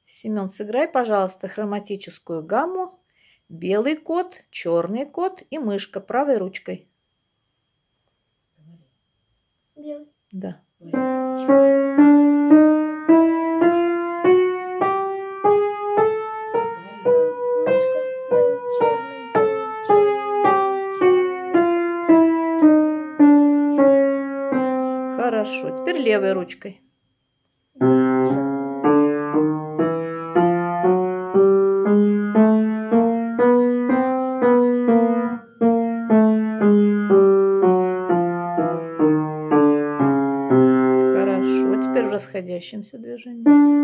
Семен, сыграй, пожалуйста, хроматическую гамму. Белый кот, черный кот и мышка правой ручкой. Белый. Да. Мышка, белый, черный, белый, черный. Хорошо. Теперь левой ручкой. Хорошо. Теперь в расходящемся движении.